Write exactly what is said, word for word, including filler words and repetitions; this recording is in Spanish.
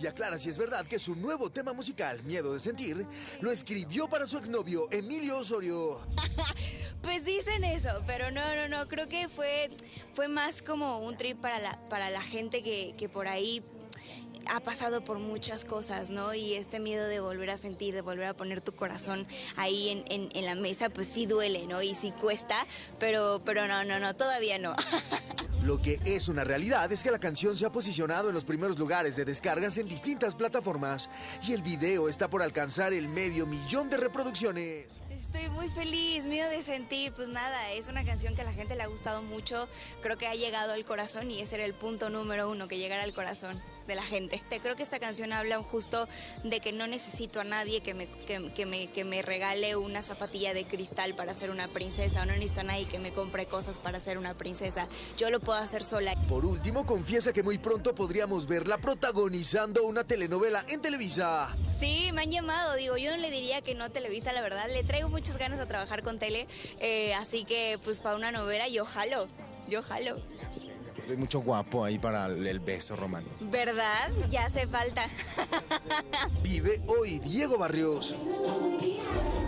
y aclara si es verdad que su nuevo tema musical, Miedo de Sentir, lo escribió para su exnovio Emilio Osorio. Pues dicen eso, pero no, no, no, creo que fue, fue más como un trip para la, para la gente que, que por ahí ha pasado por muchas cosas, ¿no? Y este miedo de volver a sentir, de volver a poner tu corazón ahí en, en, en la mesa, pues sí duele, ¿no? Y sí cuesta, pero, pero no, no, no, todavía no. Lo que es una realidad es que la canción se ha posicionado en los primeros lugares de descargas en distintas plataformas y el video está por alcanzar el medio millón de reproducciones. Estoy muy feliz, Miedo de Sentir, pues nada, es una canción que a la gente le ha gustado mucho, creo que ha llegado al corazón y ese era el punto número uno, que llegara al corazón de la gente. Creo que esta canción habla justo de que no necesito a nadie que me, que, que me, que me regale una zapatilla de cristal para ser una princesa, o no necesito a nadie que me compre cosas para ser una princesa, yo lo puedo hacer sola. Por último, confiesa que muy pronto podríamos verla protagonizando una telenovela en Televisa. Sí, me han llamado, digo, yo no le diría que no Televisa, la verdad, le traigo muchas ganas a trabajar con tele, eh, así que pues para una novela yo jalo, yo jalo. Hay mucho guapo ahí para el beso romántico. ¿Verdad? Ya hace falta. Vive hoy Diego Barrios.